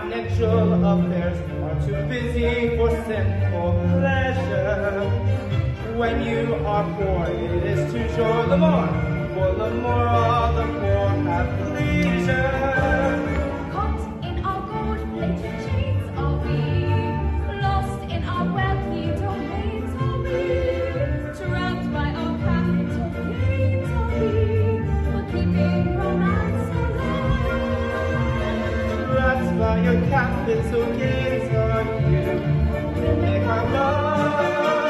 financial affairs are too busy for sinful pleasure. When you are poor, it is toujours le more, for the more all the poor have leisure. Caught in our gold-plated chains are we, lost in our wealthy domains are we, trapped by our capital gains are we, for keeping romance alive. Trapped by your capital gains are you, to make our love